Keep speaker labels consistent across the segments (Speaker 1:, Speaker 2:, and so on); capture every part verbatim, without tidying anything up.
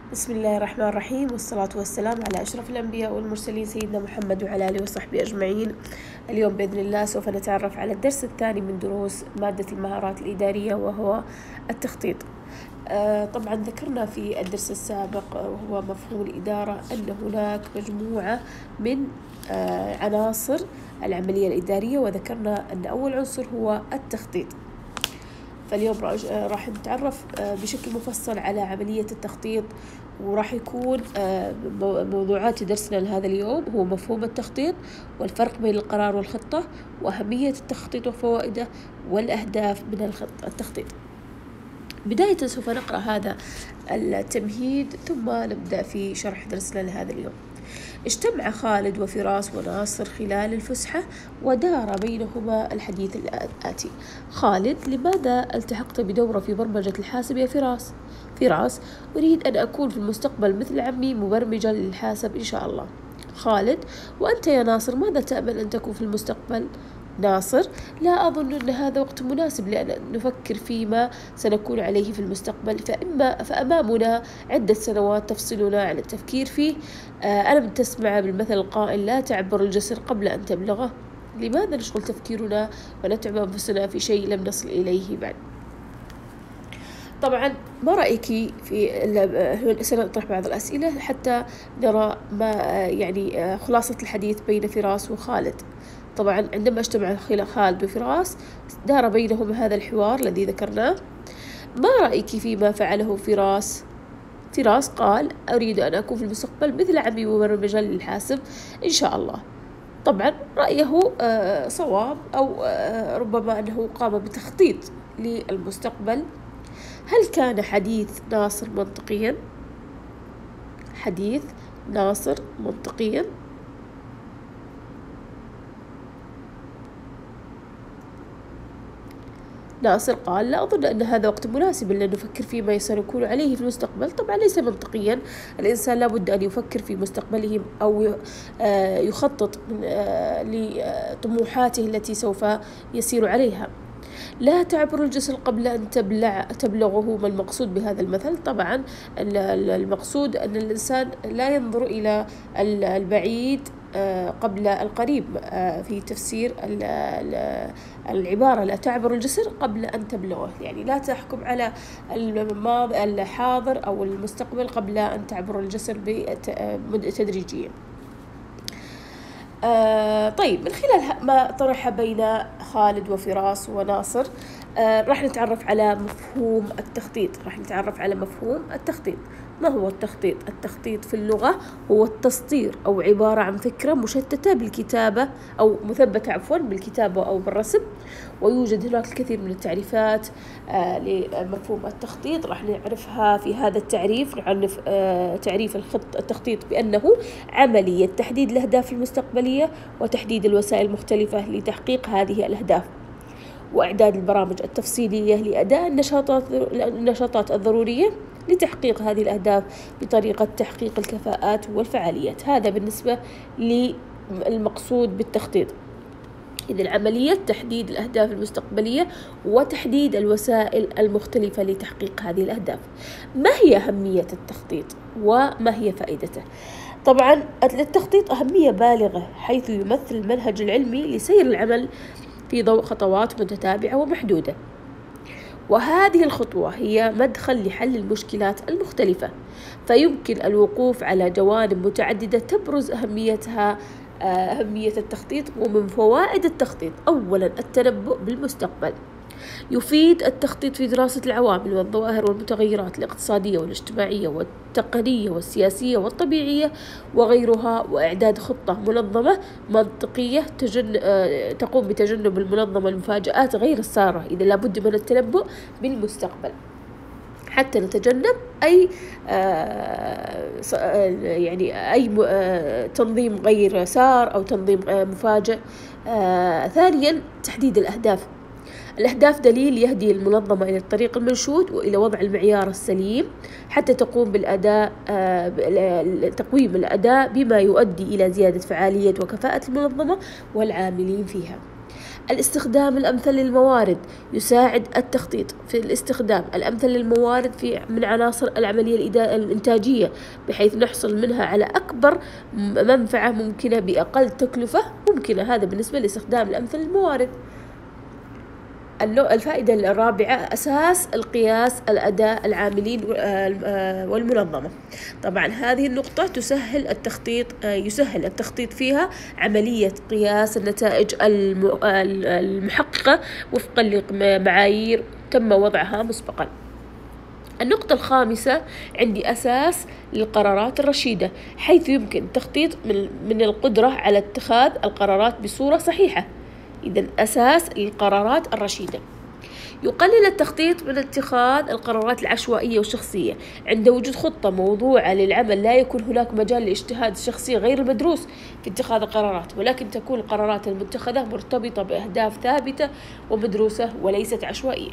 Speaker 1: بسم الله الرحمن الرحيم، والصلاة والسلام على أشرف الأنبياء والمرسلين سيدنا محمد وعلى آله وصحبه أجمعين. اليوم بإذن الله سوف نتعرف على الدرس الثاني من دروس مادة المهارات الإدارية وهو التخطيط. آه طبعا ذكرنا في الدرس السابق وهو مفهوم الإدارة أن هناك مجموعة من آه عناصر العملية الإدارية، وذكرنا أن أول عنصر هو التخطيط. فاليوم راح نتعرف بشكل مفصل على عملية التخطيط، وراح يكون موضوعات درسنا لهذا اليوم هو مفهوم التخطيط والفرق بين القرار والخطة وأهمية التخطيط وفوائده والأهداف من التخطيط. بداية سوف نقرأ هذا التمهيد ثم نبدأ في شرح درسنا لهذا اليوم. اجتمع خالد وفراس وناصر خلال الفسحة ودار بينهما الحديث الآتي: خالد: لماذا التحقت بدورة في برمجة الحاسب يا فراس؟ فراس: أريد أن أكون في المستقبل مثل عمي مبرمجا للحاسب إن شاء الله. خالد: وأنت يا ناصر ماذا تأمل أن تكون في المستقبل؟ ناصر: لا أظن أن هذا وقت مناسب لأن نفكر فيما سنكون عليه في المستقبل، فإما فأمامنا عدة سنوات تفصلنا عن التفكير فيه. آه ألم تسمع بالمثل القائل: لا تعبر الجسر قبل أن تبلغه؟ لماذا نشغل تفكيرنا ونتعب أنفسنا في شيء لم نصل إليه بعد؟ طبعا ما رأيك في سنطرح بعض الأسئلة حتى نرى ما يعني خلاصة الحديث بين فراس وخالد. طبعا عندما اجتمع خالد وفراس دار بينهم هذا الحوار الذي ذكرناه. ما رأيك فيما فعله فراس؟ فراس قال: أريد أن أكون في المستقبل مثل عمي مبرمجا للحاسب إن شاء الله. طبعا رأيه صواب، أو ربما أنه قام بتخطيط للمستقبل. هل كان حديث ناصر منطقيا؟ حديث ناصر منطقيا؟ ناصر قال: لا أظن أن هذا وقت مناسب لأن نفكر فيما سنكون عليه في المستقبل. طبعا ليس منطقيا، الإنسان لابد أن يفكر في مستقبله أو يخطط لطموحاته التي سوف يسير عليها. لا تعبر الجسر قبل أن تبلع تبلغه. ما المقصود بهذا المثل؟ طبعا المقصود أن الإنسان لا ينظر إلى البعيد قبل القريب. في تفسير العبارة لا تعبر الجسر قبل أن تبلغه، يعني لا تحكم على الماضي الحاضر أو المستقبل قبل أن تعبر الجسر تدريجيا. آه طيب، من خلال ما طرح بين خالد وفراس وناصر آه راح نتعرف على مفهوم التخطيط. راح نتعرف على مفهوم التخطيط. ما هو التخطيط؟ التخطيط في اللغة هو التسطير أو عبارة عن فكرة مشتتة بالكتابة أو مثبتة عفوا بالكتابة أو بالرسم. ويوجد هناك الكثير من التعريفات آه لمفهوم التخطيط، راح نعرفها في هذا التعريف. نعرف آه تعريف الخط التخطيط بأنه عملية تحديد الأهداف المستقبلية وتحديد الوسائل المختلفة لتحقيق هذه الأهداف، وإعداد البرامج التفصيلية لأداء النشاطات النشاطات الضرورية لتحقيق هذه الأهداف بطريقة تحقيق الكفاءات والفعاليات. هذا بالنسبة للمقصود بالتخطيط. إذن عملية تحديد الأهداف المستقبلية وتحديد الوسائل المختلفة لتحقيق هذه الأهداف. ما هي أهمية التخطيط وما هي فائدته؟ طبعا التخطيط أهمية بالغة حيث يمثل المنهج العلمي لسير العمل في ضوء خطوات متتابعة ومحدودة، وهذه الخطوة هي مدخل لحل المشكلات المختلفة، فيمكن الوقوف على جوانب متعددة تبرز أهميتها أهمية التخطيط. ومن فوائد التخطيط: أولا التنبؤ بالمستقبل. يفيد التخطيط في دراسة العوامل والظواهر والمتغيرات الاقتصادية والاجتماعية والتقنية والسياسية والطبيعية وغيرها، وإعداد خطة منظمة منطقية تجن... تقوم بتجنب المنظمة المفاجآت غير السارة. إذا لابد من التنبؤ بالمستقبل حتى نتجنب أي آه يعني أي آه تنظيم غير سار أو تنظيم آه مفاجئ. آه ثانيا تحديد الأهداف. الأهداف دليل يهدي المنظمة إلى الطريق المنشود وإلى وضع المعيار السليم حتى تقوم بالأداء آه تقويم الأداء بما يؤدي إلى زيادة فعالية وكفاءة المنظمة والعاملين فيها. الاستخدام الأمثل للموارد يساعد التخطيط في الاستخدام الأمثل للموارد في من عناصر العملية الإنتاجية بحيث نحصل منها على أكبر منفعة ممكنة بأقل تكلفة ممكنة. هذا بالنسبة لاستخدام الأمثل للموارد. الفائدة الرابعة أساس القياس الأداء العاملين والمنظمة. طبعا هذه النقطة تسهل التخطيط يسهل التخطيط فيها عملية قياس النتائج المحققة وفقا لمعايير تم وضعها مسبقا. النقطة الخامسة عندي أساس للقرارات الرشيدة، حيث يمكن التخطيط من القدرة على اتخاذ القرارات بصورة صحيحة. إذن أساس للقرارات الرشيدة. يقلل التخطيط من اتخاذ القرارات العشوائية والشخصية. عند وجود خطة موضوعة للعمل لا يكون هناك مجال لاجتهاد الشخصي غير المدروس في اتخاذ القرارات، ولكن تكون القرارات المتخذة مرتبطة بأهداف ثابتة ومدروسة وليست عشوائية.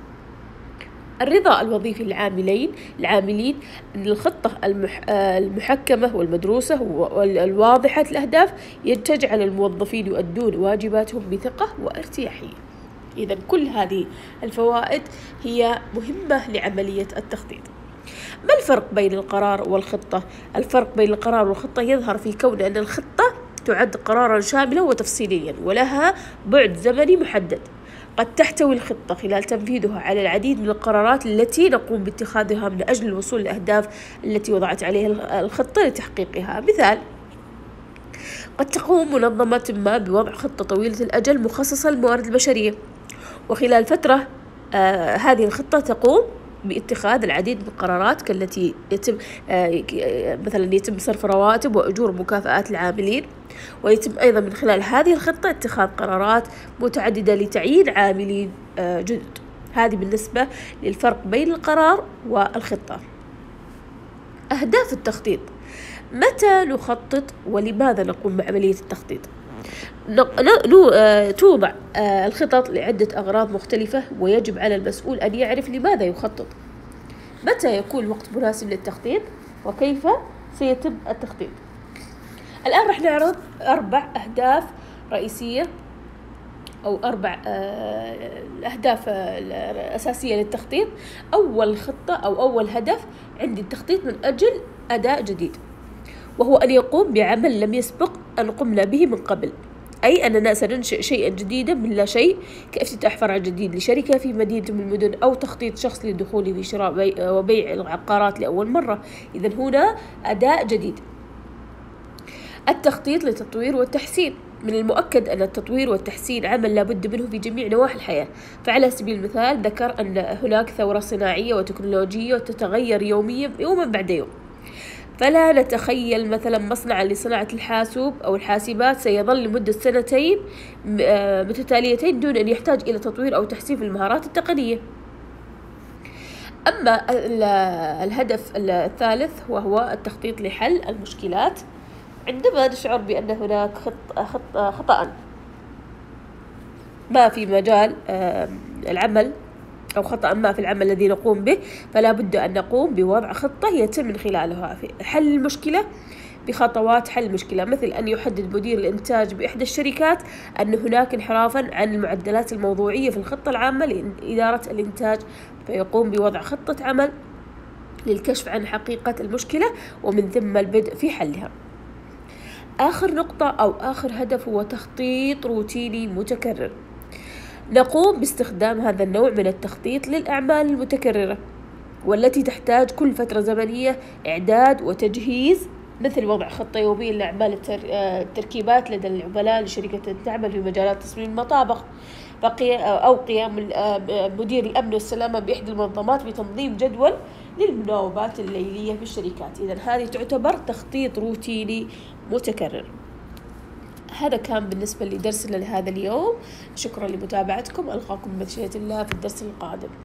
Speaker 1: الرضا الوظيفي للعاملين العاملين أن الخطة المح... المحكمة والمدروسة والواضحة الأهداف تجعل الموظفين يؤدون واجباتهم بثقة وارتياحية. إذن كل هذه الفوائد هي مهمة لعملية التخطيط. ما الفرق بين القرار والخطة؟ الفرق بين القرار والخطة يظهر في كون أن الخطة تعد قرارا شاملا وتفصيليا ولها بعد زمني محدد. قد تحتوي الخطة خلال تنفيذها على العديد من القرارات التي نقوم باتخاذها من أجل الوصول للأهداف التي وضعت عليها الخطة لتحقيقها. مثال: قد تقوم منظمة ما بوضع خطة طويلة الأجل مخصصة للموارد البشرية، وخلال فترة آه هذه الخطة تقوم باتخاذ العديد من القرارات كالتي يتم آه مثلا يتم صرف رواتب وأجور ومكافآت العاملين، ويتم أيضا من خلال هذه الخطة اتخاذ قرارات متعددة لتعيين عاملين آه جدد. هذه بالنسبة للفرق بين القرار والخطة. أهداف التخطيط: متى نخطط ولماذا نقوم بعملية التخطيط؟ توضع الخطط لعدة أغراض مختلفة، ويجب على المسؤول أن يعرف لماذا يخطط. متى يكون الوقت مناسب للتخطيط؟ وكيف سيتم التخطيط؟ الآن رح نعرض أربع أهداف رئيسية أو أربع الأهداف الأساسية للتخطيط. أول خطة أو أول هدف عندي التخطيط من أجل أداء جديد، وهو أن يقوم بعمل لم يسبق أن قمنا به من قبل، أي أننا سننشئ شيئا جديدا من لا شيء، كافتتاح فرع جديد لشركة في مدينة من المدن، أو تخطيط شخص للدخول في شراء وبيع العقارات لأول مرة. إذن هنا أداء جديد. التخطيط للتطوير والتحسين: من المؤكد أن التطوير والتحسين عمل لابد منه في جميع نواحي الحياة. فعلى سبيل المثال ذكر أن هناك ثورة صناعية وتكنولوجية تتغير يوميا يوما بعد يوم، فلا نتخيل مثلا مصنعا لصناعة الحاسوب أو الحاسبات سيظل لمدة سنتين متتاليتين دون أن يحتاج إلى تطوير أو تحسين في المهارات التقنية. أما الهدف الثالث وهو التخطيط لحل المشكلات: عندما نشعر بأن هناك خط خط خطأ ما في مجال العمل أو خطأ ما في العمل الذي نقوم به، فلا بد أن نقوم بوضع خطة يتم من خلالها في حل المشكلة بخطوات حل المشكلة، مثل أن يحدد مدير الإنتاج بإحدى الشركات أن هناك انحرافا عن المعدلات الموضوعية في الخطة العامة لإدارة الإنتاج، فيقوم بوضع خطة عمل للكشف عن حقيقة المشكلة ومن ثم البدء في حلها. آخر نقطة أو آخر هدف هو تخطيط روتيني متكرر. نقوم باستخدام هذا النوع من التخطيط للأعمال المتكررة والتي تحتاج كل فترة زمنية إعداد وتجهيز، مثل وضع خطة يومية لأعمال التركيبات لدى العملاء لشركة تعمل في مجالات تصميم المطابخ، أو قيام مدير الأمن والسلامة بإحدى المنظمات بتنظيم جدول للمناوبات الليلية في الشركات. إذن هذه تعتبر تخطيط روتيني متكرر. هذا كان بالنسبة لدرسنا لهذا اليوم. شكرا لمتابعتكم، ألقاكم بمشيئة الله في الدرس القادم.